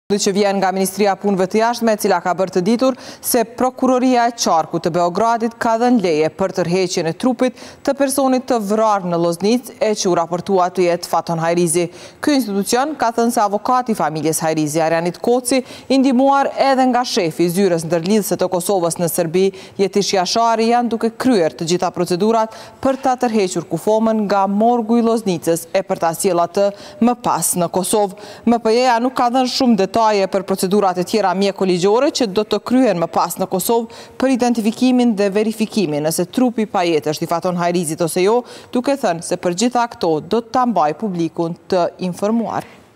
Që vjen nga Ministria e Punëve të Jashtme, e cila ka bërë të ditur se Prokuroria e Qarkut të Beogradit ka dhënë leje për tërheqjen e trupit të personit të vrarë në Loznicë e që u raportua të jetë Faton Hajrizi. Ky institucion ka thënë se avokati i familjes Hajrizi, Arjanit Koci, i ndihmuar edhe nga shefi i zyrës ndërlidhëse të Kosovës në Serbi, Jetish Jashari, janë duke kryer të gjitha procedurat për ta tërhequr kufomën nga morgu i Loznicës e për ta sjellë atë më pas në Kosovë. MPJ-ja nuk ka dhënë shumë detaje për procedurat e tjera mjekoligjore që do të kryen më pas në Kosovë për identifikimin dhe verifikimin nëse trupi pa jetë është i Faton Hajrizit ose jo, duke thënë se për gjitha këto do të mbaj publikun të informuar.